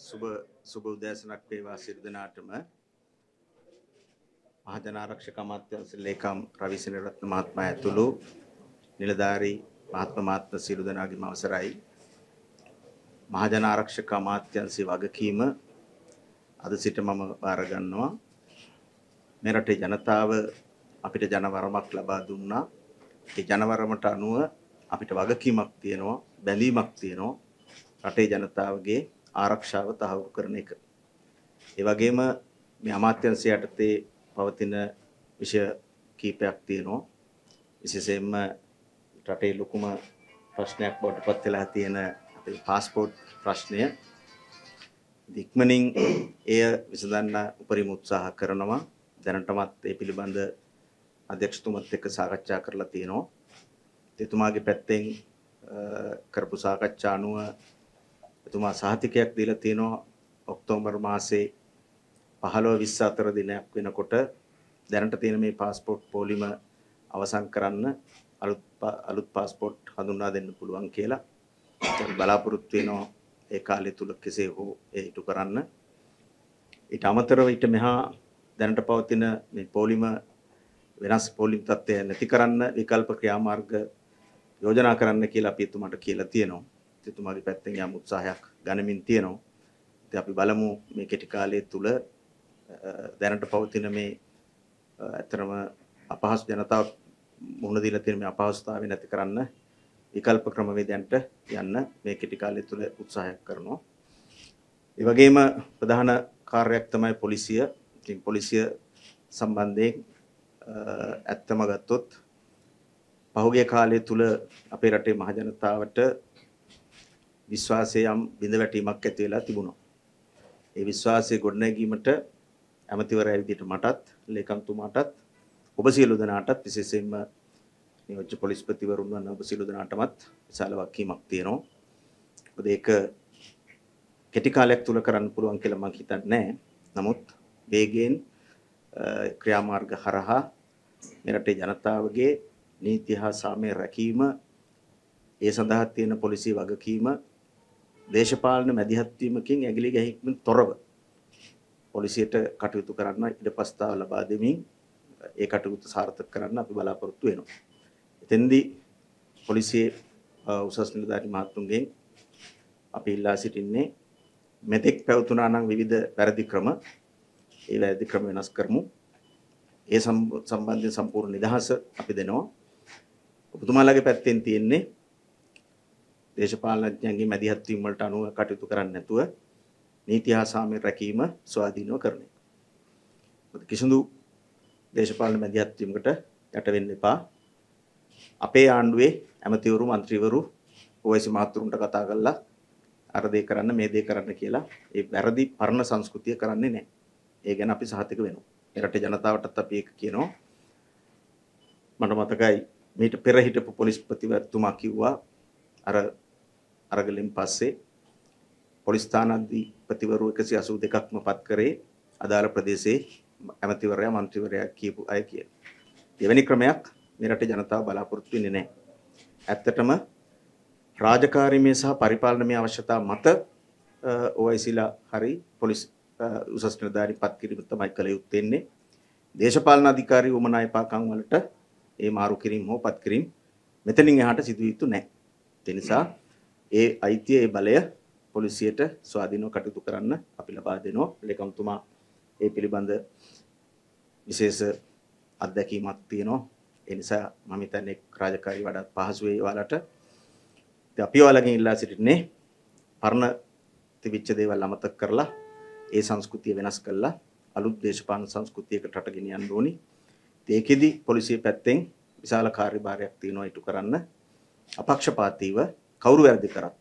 සුබ උදෑසනක් වේවා සියලු දෙනාටම. මහජන ආරක්ෂක අමාත්‍යාංශ ලේකම් රවි සෙනරත්න මහත්මයා ඇතුළු නිලධාරී මහත්ම සියලු දෙනාගේම අවසරයි. මහජන ආරක්ෂක අමාත්‍යාංශයේ වගකීම අද සිට මම බාර ගන්නවා. මේ රටේ ජනතාව අපිට ජනවරමක් ලබා දුන්නා. ඒ ජනවරමට අනුව අපිට වගකීමක් තියෙනවා, බැඳීමක් තියෙනවා. රටේ ජනතාවගේ ආරක්ෂාව තහවුරු කරන එක. ඒ වගේම මේ අමාත්‍යාංශය යටතේ පවතින විෂය කීපයක් තියෙනවා. විශේෂයෙන්ම රටේ ලොකුම ප්‍රශ්නයක් බවට පත් වෙලා තියෙන අපේ પાස්පෝර්ට් ප්‍රශ්නය. ඉක්මනින් එය විසඳන්න උපරිම උත්සාහ කරනවා. දැනටමත් ඒ පිළිබඳ අධ්‍යක්ෂතුමත් එක්ක සාකච්ඡා කරලා තියෙනවා. එතුමාගේ පැත්තෙන් කරපු සාකච්ඡා අනුව එතුමා සහතිකයක් දීලා තියෙනවා ඔක්තෝබර් මාසේ 15-20 අතර දිනයක් වෙනකොට දැනට තියෙන මේ પાස්පෝර්ට් පොලිම අවසන් කරන්න අලුත් પાස්පෝර්ට් හඳුන්වා දෙන්න පුළුවන් කියලා. බලාපොරොත්තු වෙනවා ඒ කාලය තුල කෙසේ හෝ ඒ ඉටු කරන්න. ඊට අමතරව ඊට මෙහා දැනට පවතින මේ පොලිම වෙනස් පොලිම් තත්ත්වය නැති කරන්න විකල්ප ක්‍රියාමාර්ග යෝජනා කරන්න කියලා අපි එතුමාට කියලා තියෙනවා. එතුමාගේ පැත්තෙන් යම් උත්සාහයක් ගනිමින් තියෙනවා. ඉතින් අපි බලමු මේ කෙටි කාලය තුල දැනට පවතින මේ අතරම අපහසු ජනතාව මුහුණ දීලා තියෙන මේ අපහසුතාවය නැති කරන්න විකල්ප ක්‍රමවේදයන්ට යන්න මේ කෙටි කාලය තුල උත්සාහයක් කරනවා. ඒ වගේම ප්‍රධාන කාර්යයක් තමයි පොලිසිය. ඉතින් පොලිසිය සම්බන්ධයෙන් ඇත්තම ගත්තොත් පහුගිය කාලය තුල අපේ රටේ මහ ජනතාවට විශ්වාසය යම් බිඳවැටීමක් ඇති වෙලා තිබුණා. ඒ විශ්වාසය ගොඩනැගීමට ඇමතිවරයා විදිහට මටත් ලේකම්තුමාටත් ඔබ සියලු දෙනාටත් විශේෂයෙන්ම නියෝජ්‍ය පොලිස්පතිවරුන් වන ඔබ සියලු දෙනාටමත් විශාල වගකීමක් තියෙනවා. මොකද ඒක කෙටි කාලයක් තුල කරන්න පුළුවන් කියලා මම හිතන්නේ නැහැ. නමුත් වේගයෙන් ක්‍රියාමාර්ග හරහා මේ රටේ ජනතාවගේ නීති හා සාමය රැකීම, ඒ සඳහා තියෙන පොලිසිය වගකීම දේශපාලන මැදිහත් වීමකින් ඇගිලි ගැහිීමකින් තොරව පොලිසියට කටයුතු කරන්න ඉඩපස්තාව ලබා දෙමින් ඒ කටයුතු සාර්ථක කරන්න අපි බලාපොරොත්තු වෙනවා. එතෙන්දී පොලිසියේ උසස් නිලධාරී මහත්තුන්ගෙන් අපි ඉල්ලා සිටින්නේ මෙතෙක් පැවතුනා නම් විවිධ වැරදි ක්‍රම ඒ වැරදි ක්‍රම වෙනස් කරමු. ඒ සම්බන්ධයෙන් සම්පූර්ණ නිදහස අපි දෙනවා. ඔබතුමාලගේ පැත්තෙන් තියෙන්නේ දේශපාලනඥයන්ගේ මැදිහත් වීම වලට අනුව කටයුතු කරන්නේ නැතුව නීති හා සාමය රැකීම ස්වාධීනව කරන එක. කිසිදු දේශපාලන මැදිහත් වීමකට යට වෙන්න එපා. අපේ ආණ්ඩුවේ ඇමතිවරු, മന്ത്രിවරු ඔයසි මහතුරුන්ට කතා කරලා අර දේ කරන්න මේ දේ කරන්න කියලා ඒ වැරදි පරණ සංස්කෘතිය කරන්නේ නැහැ. ඒ ගැන අපි සහතික වෙනවා. මේ රටේ ජනතාවටත් අපි ඒක කියනවා. මට මතකයි මීට පෙර හිටපු පොලිස්පතිවරතුමා කිව්වා අරගලෙන් පස්සේ පොලිස් ස්ථානාධිපතිවරු 182ක්ම පත් කරේ අදාළ ප්‍රදේශයේ ඇමතිවරයා മന്ത്രിවරයා කියපු අය කියලා. එවැනි ක්‍රමයක් මේ රටේ ජනතාව බලාපොරොත්තු වෙන්නේ නැහැ. ඇත්තටම රාජකාරීමේ සහ පරිපාලනමය අවශ්‍යතා මත OICලා හරි පොලිස් උසස් නිලධාරී පත් කිරීම තමයි කළ යුත්තේ. දේශපාලන අධිකාරී වමනා එපාකම් වලට ඒ මාරු කිරීම හෝ පත් කිරීම මෙතනින් එහාට සිදු යුතු නැහැ. ඒ නිසා ඒ අයිතිය ඒ බලය පොලිසියට ස්වාධීනව කටයුතු කරන්න අපි ලබා දෙනවා. ලේකම්තුමා ඒ පිළිබඳ විශේෂ අත්දැකීමක් තියෙනවා. ඒ නිසා මම හිතන්නේ රාජකාරී වඩාත් පහසු වෙයි ඔයාලට. ඉතින් අපි ඔයාලගෙන් ඉල්ලා සිටින්නේ පරණ තිබිච්ච දේවල් අමතක කරලා ඒ සංස්කෘතිය වෙනස් කරලා අලුත් දේශපාලන සංස්කෘතියකට රට ගෙනියන්න ඕනි. ඒකෙදි පොලිසිය පැත්තෙන් විශාල කාර්යභාරයක් තියෙනවා ඉටු කරන්න. අපක්ෂපාතීව කවුරු වැරදි කරත්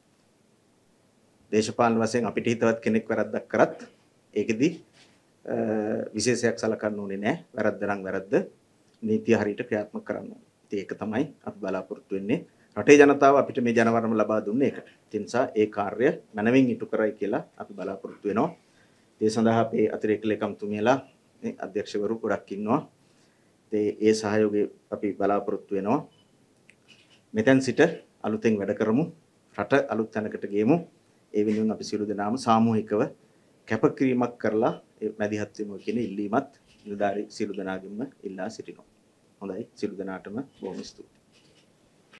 දේශපාලන වශයෙන් අපිට හිතවත් කෙනෙක් වැරද්දක් කරත් ඒකෙදි විශේෂයක් සලකන්න ඕනේ නැහැ. වැරද්ද නම් වැරද්ද. නීතිය හරියට ක්‍රියාත්මක කරන්න ඕනේ. ඉතින් ඒක තමයි අපි බලාපොරොත්තු වෙන්නේ. රටේ ජනතාව අපිට මේ ජනවරම ලබා දුන්නේ ඒකට. ඒ නිසා ඒ කාර්ය මනමින් ඉටු කරයි කියලා අපි බලාපොරොත්තු වෙනවා. ඒ සඳහා අපේ අතිරේක ලේකම්තුමියලා මේ අධ්‍යක්ෂවරු ගොඩක් ඉන්නවා. ඒ සහයෝගය අපි බලාපොරොත්තු වෙනවා. මෙතෙන් සිට අලුතෙන් වැඩ කරමු. රට අලුත් තැනකට ගෙමු. ඒ වෙනුවෙන් අපි සියලු දෙනාම සාමූහිකව කැපකිරීමක් කරලා ඒ මැදිහත් වෙමු කියන ඉල්ලීමත් නිලධාරී සියලු දෙනාගෙන්ම ඉල්ලා සිටිනවා. හොඳයි සියලු දෙනාටම බොහොම ස්තුතියි.